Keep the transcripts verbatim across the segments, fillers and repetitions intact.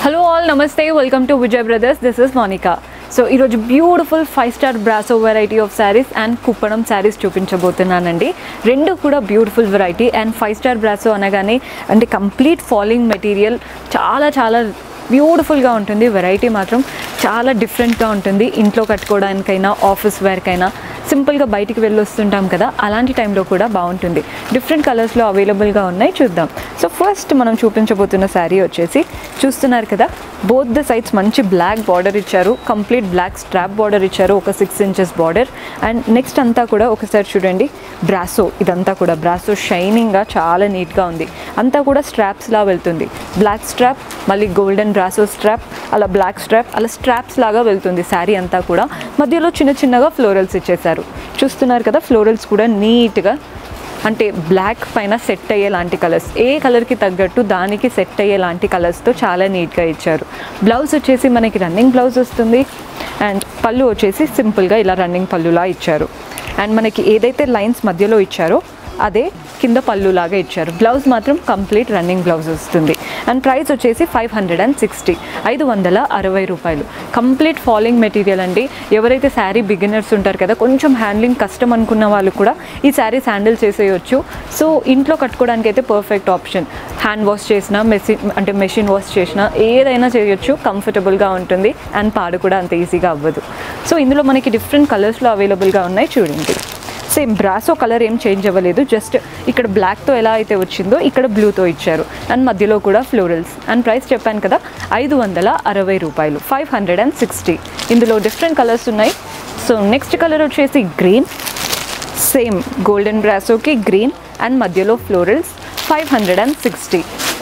Hello all, namaste, welcome to Vijay Brothers. This is Monica. So ee roju beautiful five star Brosso variety of sarees and Kuppadam sarees చూపించబోతున్నానండి. రెండు కూడా beautiful variety and five star Brosso అనగానే అంటే complete falling material చాలా చాలా beautiful గా ఉంటుంది. Variety మాత్రం చాలా డిఫరెంట్ గా ఉంటుంది. ఇంట్లో కట్టుకోవడానికైనా ఆఫీస్ వేర్ కైనా సింపుల్ గా బయటికి వెళ్ళి వస్తుంటాం కదా, అలాంటి టైంలో కూడా బాగుంటుంది. డిఫరెంట్ కలర్స్ లో అవైలబుల్ గా ఉన్నాయి, చూద్దాం. సో ఫస్ట్ మనం చూపించబోతున్న శారీ వచ్చేసి చూస్తున్నారు కదా, బోత్ ద సైడ్స్ మంచి బ్లాక్ బార్డర్ ఇచ్చారు, కంప్లీట్ బ్లాక్ స్ట్రాప్ బార్డర్ ఇచ్చారు, ఒక six inches border. And next అంతా కూడా ఒకసారి చూడండి, బ్రాసో, ఇదంతా కూడా బ్రాసో షైనింగ్ గా చాలా నీట్ గా ఉంది. అంతా కూడా స్ట్రాప్స్ లా వెళ్తుంది, బ్లాక్ స్ట్రాప్, మళ్ళీ గోల్డెన్ బ్రాసో స్ట్రాప్, అలా బ్లాక్ స్ట్రాప్, అలా స్ట్రాప్స్ లాగా వెళ్తుంది శారీ అంతా కూడా. మధ్యలో చిన్న చిన్నగా ఫ్లోరల్స్ ఇచ్చేసారు, చూస్తున్నారు కదా. ఫ్లోరల్స్ కూడా నీట్గా అంటే బ్లాక్ పైన సెట్ అయ్యేలాంటి కలర్స్, ఏ కలర్కి తగ్గట్టు దానికి సెట్ అయ్యేలాంటి కలర్స్తో చాలా నీట్గా ఇచ్చారు. బ్లౌజ్ వచ్చేసి మనకి రన్నింగ్ బ్లౌజ్ వస్తుంది. అండ్ పళ్ళు వచ్చేసి సింపుల్గా ఇలా రన్నింగ్ పళ్ళులా ఇచ్చారు. అండ్ మనకి ఏదైతే లైన్స్ మధ్యలో ఇచ్చారో అదే కింద పళ్ళు లాగా ఇచ్చారు. బ్లౌజ్ మాత్రం కంప్లీట్ రన్నింగ్ బ్లౌజ్ వస్తుంది. అండ్ ప్రైస్ వచ్చేసి ఫైవ్ హండ్రెడ్ అండ్ సిక్స్టీ ఐదు వందల అరవై రూపాయలు. కంప్లీట్ ఫాలింగ్ మెటీరియల్ అండి. ఎవరైతే శారీ బిగినర్స్ ఉంటారు కదా, కొంచెం హ్యాండ్లింగ్ కష్టం అనుకున్న వాళ్ళు కూడా ఈ శారీస్ హ్యాండిల్ చేసేయచ్చు. సో ఇంట్లో కట్టుకోవడానికి అయితే పర్ఫెక్ట్ ఆప్షన్. హ్యాండ్ వాష్ చేసినా, మెషిన్ అంటే మెషిన్ వాష్ చేసినా ఏదైనా చేయొచ్చు, కంఫర్టబుల్గా ఉంటుంది. అండ్ పాడు కూడా అంత ఈజీగా అవ్వదు. సో ఇందులో మనకి డిఫరెంట్ కలర్స్లో అవైలబుల్గా ఉన్నాయి, చూడండి. సేమ్ బ్రాసో కలర్ ఏం చేంజ్ అవ్వలేదు, జస్ట్ ఇక్కడ బ్లాక్తో ఎలా అయితే వచ్చిందో ఇక్కడ బ్లూతో ఇచ్చారు. అండ్ మధ్యలో కూడా ఫ్లోరల్స్. అండ్ ప్రైస్ చెప్పాను కదా, ఐదు వందల అరవై రూపాయలు, ఫైవ్ హండ్రెడ్ అండ్ సిక్స్టీ. ఇందులో డిఫరెంట్ కలర్స్ ఉన్నాయి. సో నెక్స్ట్ కలర్ వచ్చేసి గ్రీన్, సేమ్ గోల్డెన్ బ్రాసోకి గ్రీన్ అండ్ మధ్యలో florals, five hundred and sixty.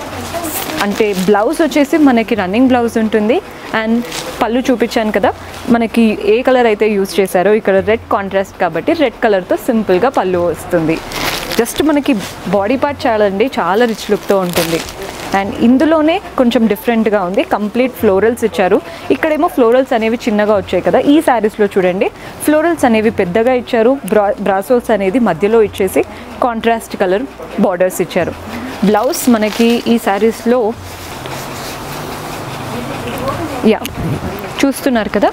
అంటే బ్లౌజ్ వచ్చేసి మనకి రన్నింగ్ బ్లౌజ్ ఉంటుంది. అండ్ పళ్ళు చూపించాను కదా, మనకి ఏ కలర్ అయితే యూజ్ చేశారో ఇక్కడ రెడ్ కాంట్రాస్ట్ కాబట్టి రెడ్ కలర్తో సింపుల్గా పళ్ళు వస్తుంది. జస్ట్ మనకి బాడీ పార్ట్ చాలండి, చాలా రిచ్ లుక్తో ఉంటుంది. అండ్ ఇందులోనే కొంచెం డిఫరెంట్గా ఉంది, కంప్లీట్ ఫ్లోరల్స్ ఇచ్చారు. ఇక్కడేమో ఫ్లోరల్స్ అనేవి చిన్నగా వచ్చాయి కదా, ఈ శారీస్లో చూడండి ఫ్లోరల్స్ అనేవి పెద్దగా ఇచ్చారు. బ్రా బ్రాసోస్ అనేది మధ్యలో ఇచ్చేసి కాంట్రాస్ట్ కలర్ బార్డర్స్ ఇచ్చారు. బ్లౌజ్ మనకి ఈ శారీస్లో యా చూస్తున్నారు కదా,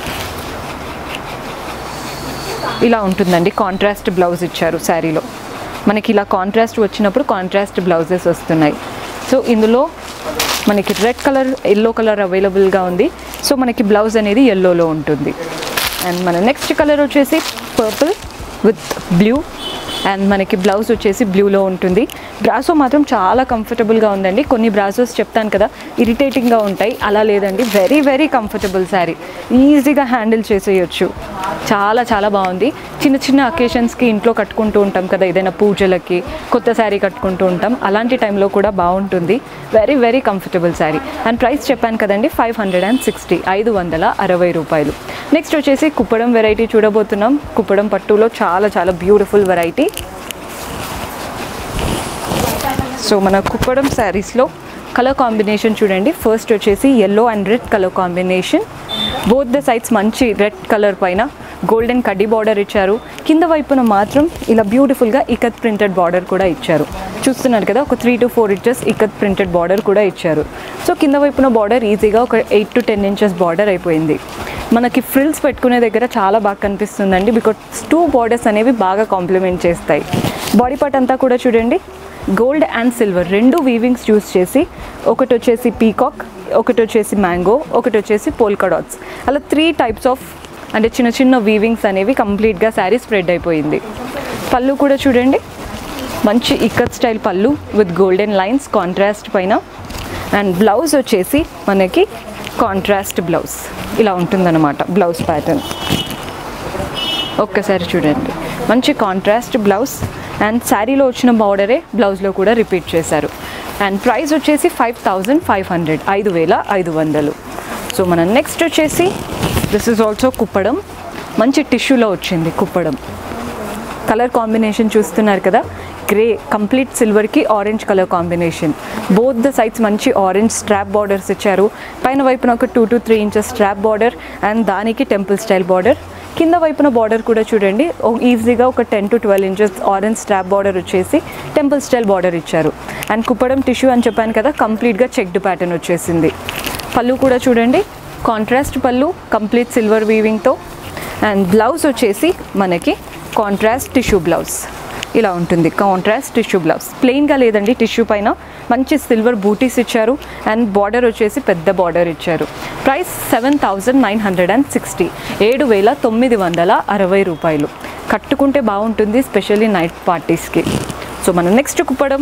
ఇలా ఉంటుందండి. కాంట్రాస్ట్ బ్లౌజ్ ఇచ్చారు శారీలో. మనకి ఇలా కాంట్రాస్ట్ వచ్చినప్పుడు కాంట్రాస్ట్ బ్లౌజెస్ వస్తున్నాయి. సో ఇందులో మనకి రెడ్ కలర్, ఎల్లో కలర్ అవైలబుల్గా ఉంది. సో మనకి బ్లౌజ్ అనేది ఎల్లోలో ఉంటుంది. అండ్ మన నెక్స్ట్ కలర్ వచ్చేసి పర్పుల్ విత్ బ్లూ. అండ్ మనకి బ్లౌజ్ వచ్చేసి బ్లూలో ఉంటుంది. బ్రాసో మాత్రం చాలా కంఫర్టబుల్గా ఉందండి. కొన్ని బ్రాసోస్ చెప్తాను కదా ఇరిటేటింగ్గా ఉంటాయి, అలా లేదండి. వెరీ వెరీ కంఫర్టబుల్ శారీ, ఈజీగా హ్యాండిల్ చేసేయచ్చు. చాలా చాలా బాగుంది. చిన్న చిన్న అకేషన్స్కి ఇంట్లో కట్టుకుంటూ ఉంటాం కదా, ఏదైనా పూజలకి కొత్త శారీ కట్టుకుంటూ ఉంటాం, అలాంటి టైంలో కూడా బాగుంటుంది. Very very comfortable sari. And price చెప్పాను కదండి, ఫైవ్ హండ్రెడ్ అండ్ సిక్స్టీ ఐదు వందల అరవై రూపాయలు. నెక్స్ట్ వచ్చేసి కుప్పడం వెరైటీ చూడబోతున్నాం. కుప్పడం పట్టులో చాలా చాలా బ్యూటిఫుల్ వెరైటీ. సో మన కుప్పడం శారీస్లో కలర్ కాంబినేషన్ చూడండి. ఫస్ట్ వచ్చేసి yellow and red colour combination. Both the sides మంచి రెడ్ కలర్ పైన గోల్డెన్ కడ్డీ బార్డర్ ఇచ్చారు. కింద వైపున మాత్రం ఇలా బ్యూటిఫుల్గా ఇకత్ ప్రింటెడ్ బార్డర్ కూడా ఇచ్చారు. చూస్తున్నారు కదా, ఒక three to four inches ikat printed border కూడా ఇచ్చారు. సో కింద వైపున బార్డర్ ఈజీగా ఒక eight to ten inches border అయిపోయింది. మనకి ఫ్రిల్స్ పెట్టుకునే దగ్గర చాలా బాగా కనిపిస్తుందండి, బికాస్ టూ బార్డర్స్ అనేవి బాగా కాంప్లిమెంట్ చేస్తాయి. బాడీ పార్ట్ అంతా కూడా చూడండి, గోల్డ్ అండ్ సిల్వర్ రెండు వీవింగ్స్ యూస్ చేసి, ఒకటి వచ్చేసి పీకాక్, ఒకటి వచ్చేసి మ్యాంగో, ఒకటి వచ్చేసి పోల్కా డాట్స్, అలా త్రీ టైప్స్ ఆఫ్ అంటే చిన్న చిన్న వీవింగ్స్ అనేవి కంప్లీట్గా శారీ స్ప్రెడ్ అయిపోయింది. పళ్ళు కూడా చూడండి, మంచి ఇక్కత్ స్టైల్ పళ్ళు విత్ గోల్డెన్ లైన్స్ కాంట్రాస్ట్ పైన. అండ్ బ్లౌజ్ వచ్చేసి మనకి కాంట్రాస్ట్ బ్లౌజ్ ఇలా ఉంటుందన్నమాట. బ్లౌజ్ ప్యాటర్న్ ఒక్కసారి చూడండి, మంచి కాంట్రాస్ట్ బ్లౌజ్. అండ్ శారీలో వచ్చిన బార్డరే బ్లౌజ్లో కూడా రిపీట్ చేశారు. అండ్ ప్రైస్ వచ్చేసి ఫైవ్ థౌజండ్ ఫైవ్ హండ్రెడ్ ఐదు వేల ఐదు వందలు. సో మన నెక్స్ట్ వచ్చేసి దిస్ ఈజ్ ఆల్సో కుప్పడం. మంచి టిష్యూలో వచ్చింది కుప్పడం. కలర్ కాంబినేషన్ చూస్తున్నారు కదా, గ్రే కంప్లీట్ సిల్వర్కి orange colour combination. Both the sides మంచి ఆరెంజ్ స్ట్రాప్ బార్డర్స్ ఇచ్చారు. పైన వైపున ఒక two to three inches strap border and దానికి టెంపుల్ స్టైల్ బార్డర్. కింద వైపున బార్డర్ కూడా చూడండి, ఈజీగా ఒక ten to twelve inches orange strap border వచ్చేసి టెంపుల్ స్టైల్ బార్డర్ ఇచ్చారు. అండ్ కుప్పడం టిష్యూ అని చెప్పాను కదా, కంప్లీట్గా చెక్డ్ ప్యాటర్న్ వచ్చేసింది. పళ్ళు కూడా చూడండి కాంట్రాస్ట్ పళ్ళు, కంప్లీట్ సిల్వర్ వీవింగ్తో. అండ్ బ్లౌజ్ వచ్చేసి మనకి కాంట్రాస్ట్ టిష్యూ బ్లౌజ్ ఇలా ఉంటుంది. కాంట్రాస్ట్ టిష్యూ బ్లౌజ్ ప్లెయిన్గా లేదండి, టిష్యూ పైన మంచి సిల్వర్ బూటీస్ ఇచ్చారు. అండ్ బార్డర్ వచ్చేసి పెద్ద బార్డర్ ఇచ్చారు. Price seven thousand nine hundred and sixty ఏడు వేల తొమ్మిది వందల అరవై రూపాయలు. కట్టుకుంటే బాగుంటుంది, స్పెషల్లీ నైట్ పార్టీస్కి. సో మనం next Kuppadam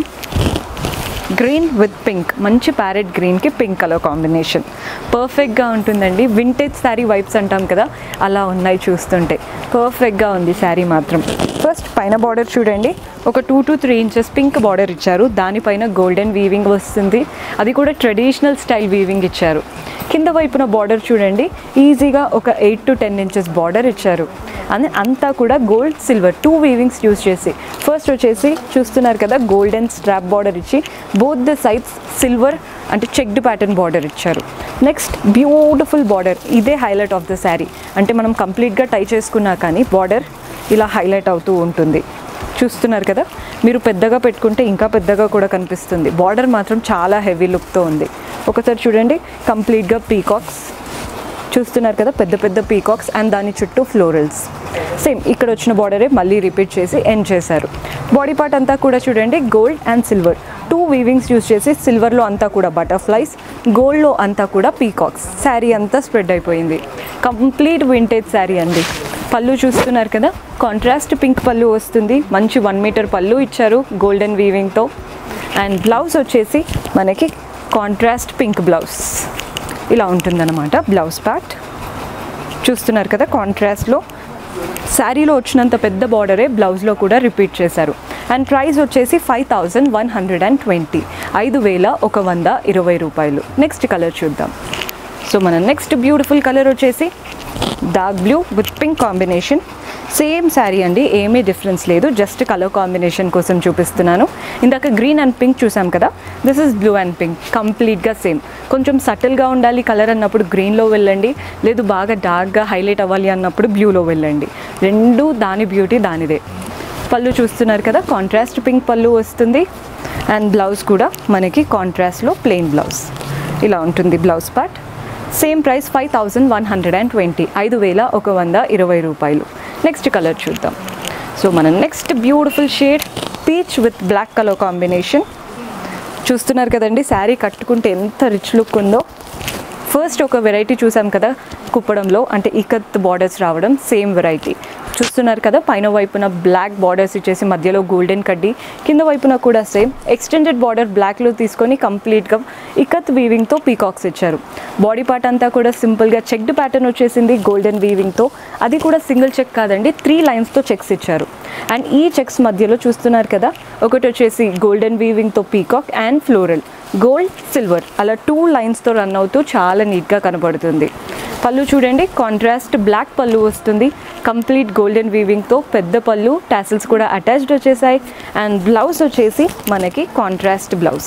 green with pink, మంచి ప్యారెట్ గ్రీన్కి పింక్ కలర్ కాంబినేషన్ పర్ఫెక్ట్గా ఉంటుందండి. వింటేజ్ శారీ వైబ్స్ అంటాం కదా, అలా ఉన్నాయి చూస్తుంటే. పర్ఫెక్ట్గా ఉంది శారీ మాత్రం. ఫస్ట్ పైన బార్డర్ చూడండి, ఒక two to three inches pink border ఇచ్చారు. దానిపైన గోల్డెన్ వీవింగ్ వస్తుంది, అది కూడా ట్రెడిషనల్ స్టైల్ వీవింగ్ ఇచ్చారు. కింద వైపున బార్డర్ చూడండి, ఈజీగా ఒక eight to ten inches border ఇచ్చారు. అని అంతా కూడా gold silver two weavings use చేసి, ఫస్ట్ వచ్చేసి చూస్తున్నారు కదా గోల్డెన్ స్ట్రాప్ బార్డర్ ఇచ్చి బోత్ ద సైడ్స్ సిల్వర్ అంటే చెక్డ్ ప్యాటర్న్ బార్డర్ ఇచ్చారు. నెక్స్ట్ బ్యూటిఫుల్ బార్డర్, ఇదే హైలైట్ ఆఫ్ ద శారీ. అంటే మనం కంప్లీట్గా టై చేసుకున్నా కానీ బార్డర్ ఇలా హైలైట్ అవుతూ ఉంటుంది. చూస్తున్నారు కదా, మీరు పెద్దగా పెట్టుకుంటే ఇంకా పెద్దగా కూడా కనిపిస్తుంది. బార్డర్ మాత్రం చాలా హెవీ లుక్తో ఉంది. ఒకసారి చూడండి, కంప్లీట్గా పీకాక్స్ చూస్తున్నారు కదా, పెద్ద పెద్ద పీకాక్స్ అండ్ దాని చుట్టూ ఫ్లోరల్స్. సేమ్ ఇక్కడ వచ్చిన బార్డరే మళ్ళీ రిపీట్ చేసి ఎండ్ చేశారు. బాడీ పార్ట్ అంతా కూడా చూడండి gold and silver two weavings use చేసి, సిల్వర్లో అంతా కూడా బటర్ఫ్లైస్, గోల్డ్లో అంతా కూడా పీకాక్స్. శారీ అంతా స్ప్రెడ్ అయిపోయింది. కంప్లీట్ వింటేజ్ శారీ అండి. పళ్ళు చూస్తున్నారు కదా, కాంట్రాస్ట్ పింక్ పళ్ళు వస్తుంది. మంచి వన్ మీటర్ పళ్ళు ఇచ్చారు గోల్డెన్ వీవింగ్తో. అండ్ బ్లౌజ్ వచ్చేసి మనకి కాంట్రాస్ట్ పింక్ బ్లౌజ్ ఇలా ఉంటుందన్నమాట. బ్లౌజ్ పార్ట్ చూస్తున్నారు కదా, కాంట్రాస్ట్లో శారీలో వచ్చినంత పెద్ద బార్డరే బ్లౌజ్లో కూడా రిపీట్ చేశారు. అండ్ ప్రైస్ వచ్చేసి five thousand one hundred and twenty ఐదు వేల ఒక వంద ఇరవై రూపాయలు. నెక్స్ట్ కలర్ చూద్దాం. సో మన నెక్స్ట్ బ్యూటిఫుల్ కలర్ వచ్చేసి dark blue with pink combination. Same sari అండి, ఏమీ డిఫరెన్స్ లేదు, జస్ట్ కలర్ కాంబినేషన్ కోసం చూపిస్తున్నాను. ఇందాక గ్రీన్ అండ్ పింక్ చూసాం కదా, this is blue and pink, కంప్లీట్గా సేమ్. కొంచెం సటిల్గా ఉండాలి కలర్ అన్నప్పుడు గ్రీన్లో వెళ్ళండి, లేదు బాగా డార్క్గా హైలైట్ అవ్వాలి అన్నప్పుడు బ్లూలో వెళ్ళండి. రెండు దాని బ్యూటీ దానిదే. పళ్ళు చూస్తున్నారు కదా, కాంట్రాస్ట్ పింక్ పళ్ళు వస్తుంది. అండ్ బ్లౌజ్ కూడా మనకి కాంట్రాస్ట్లో ప్లెయిన్ బ్లౌజ్ ఇలా ఉంటుంది. Blouse part same price five thousand one hundred and twenty ఐదు వేల ఒక వంద ఇరవై రూపాయలు. నెక్స్ట్ కలర్ చూద్దాం. సో మన next beautiful shade peach with black colour combination. చూస్తున్నారు కదండి, శారీ కట్టుకుంటే ఎంత రిచ్ లుక్ ఉందో. ఫస్ట్ ఒక వెరైటీ చూసాం కదా కుప్పడంలో, అంటే ఇకత్ బార్డర్స్ రావడం, సేమ్ వెరైటీ చూస్తున్నారు కదా. పైన వైపున బ్లాక్ బార్డర్స్ ఇచ్చేసి మధ్యలో గోల్డెన్ కడ్డీ, కింద వైపున కూడా సేమ్ ఎక్స్టెండెడ్ బార్డర్ బ్లాక్లో తీసుకొని కంప్లీట్గా ఇకత్ వీవింగ్తో పీకాక్స్ ఇచ్చారు. బాడీ పార్ట్ అంతా కూడా సింపుల్గా చెక్డ్ ప్యాటర్న్ వచ్చేసింది గోల్డెన్ వీవింగ్తో. అది కూడా సింగిల్ చెక్ కాదండి, త్రీ లైన్స్తో చెక్స్ ఇచ్చారు. అండ్ ఈ చెక్స్ మధ్యలో చూస్తున్నారు కదా, ఒకటి వచ్చేసి గోల్డెన్ వీవింగ్తో peacock and floral, gold silver అలా టూ లైన్స్తో రన్ అవుతూ చాలా నీట్గా కనబడుతుంది. పళ్ళు చూడండి, కాంట్రాస్ట్ బ్లాక్ పళ్ళు వస్తుంది, కంప్లీట్ గోల్డెన్ వీవింగ్తో పెద్ద పళ్ళు, టాసిల్స్ కూడా అటాచ్డ్ వచ్చేసాయి. అండ్ బ్లౌజ్ వచ్చేసి మనకి కాంట్రాస్ట్ బ్లౌజ్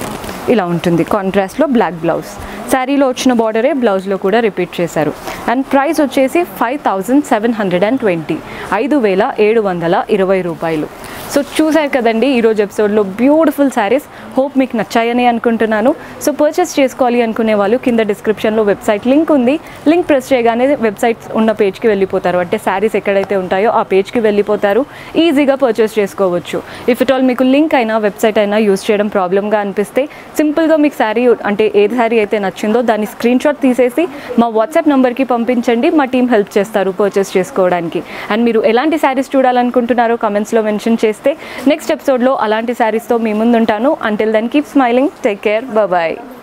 ఇలా ఉంటుంది, కాంట్రాస్ట్లో బ్లాక్ బ్లౌజ్. శారీలో వచ్చిన బార్డరే బ్లౌజ్లో కూడా రిపీట్ చేశారు. అండ్ ప్రైస్ వచ్చేసి five thousand seven hundred and twenty ఐదు వేల ఏడు వందల ఇరవై రూపాయలు. సో చూసారు కదండి ఈరోజు ఎపిసోడ్లో బ్యూటిఫుల్ శారీస్. హోప్ మీకు నచ్చాయని అనుకుంటున్నాను. సో పర్చేస్ చేసుకోవాలి అనుకునే వాళ్ళు కింద డిస్క్రిప్షన్లో వెబ్సైట్ లింక్ ఉంది. లింక్ ప్రెస్ చేయగానే వెబ్సైట్ ఉన్న పేజ్కి వెళ్ళిపోతారు, అంటే శారీస్ ఎక్కడైతే ఉంటాయో ఆ పేజ్కి వెళ్ళిపోతారు. ఈజీగా పర్చేస్ చేసుకోవచ్చు. ఇఫ్ ఇట్ ఆల్ మీకు లింక్ అయినా వెబ్సైట్ అయినా యూస్ చేయడం ప్రాబ్లమ్గా అనిపిస్తే సింపుల్గా మీకు శారీ అంటే ఏది శారీ అయితే నచ్చిందో దాన్ని స్క్రీన్ షాట్ తీసేసి మా వాట్సాప్ నెంబర్కి పంపించండి. మా టీం హెల్ప్ చేస్తారు పర్చేస్ చేసుకోవడానికి. అండ్ మీరు ఎలాంటి శారీస్ చూడాలనుకుంటున్నారో కమెంట్స్లో మెన్షన్ చేస్తే నెక్స్ట్ ఎపిసోడ్లో అలాంటి శారీస్తో మీ ముందుంటాను. Until then keep smiling, take care, bye.